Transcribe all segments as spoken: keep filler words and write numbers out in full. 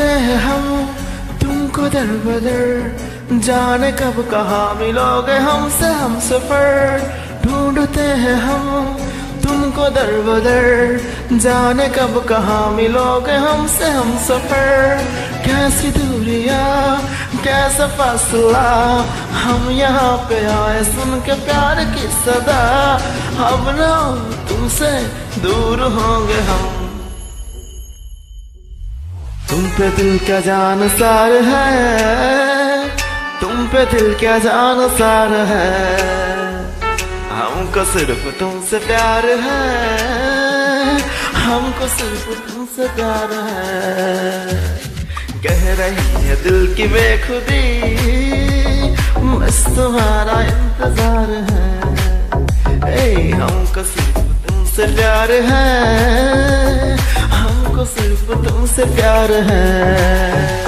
हैं हम तुमको दर बदर, जाने कब कहाँ मिलोगे हमसे हम सफर। ढूंढते हैं हम तुमको दर बदर, जाने कब कहाँ मिलोगे हमसे हम सफर। कैसी दूरिया कैसा फासला, हम यहाँ पे आए सुन के प्यार की सदा। अब ना तुमसे दूर होंगे हम। तुम पे दिल क्या जान सार है, तुम पे दिल क्या जान सार है। हमको सिर्फ तुमसे प्यार है, हमको सिर्फ तुमसे प्यार है। कह रही है दिल की बेखुदी, बस तुम्हारा इंतजार है। ए, हमको सिर्फ तुमसे प्यार है, हमको सिर्फ तुमसे प्यार है।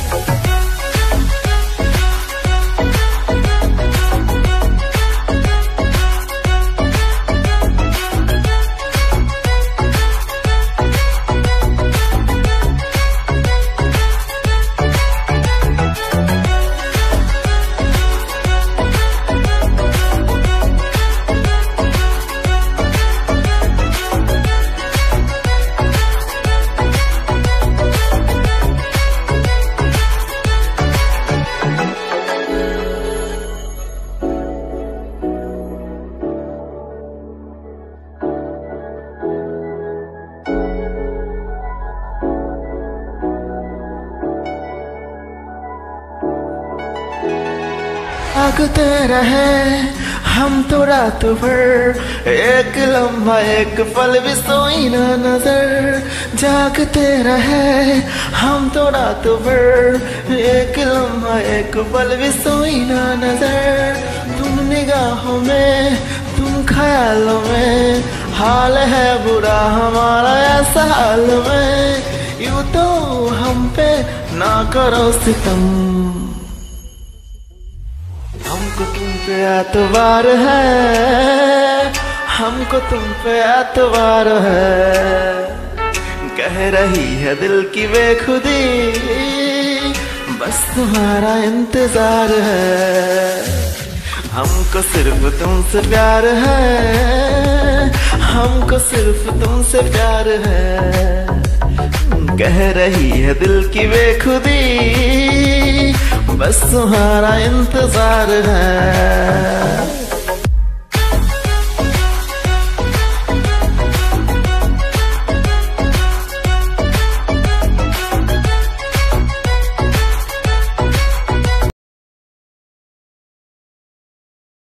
भागते रहे हम तो रात भर, एक लम्हा एक पल भी सोई ना नजर। जागते रहे हम तो रात भर, एक लम्हा एक पल भी सोई ना नजर। तुम निगाहों में तुम ख्यालों में, हाल है बुरा हमारा ऐसा हाल में। यूं तो हम पे ना करो सितम, हमको तुम पे एतबार है, हमको तुम पे एतबार है। कह रही है दिल की बेखुदी, बस तुम्हारा इंतजार है। हमको सिर्फ तुमसे प्यार है, हमको सिर्फ तुमसे प्यार है। कह रही है दिल की बेखुदी, बस तुम्हारा इंतजार है।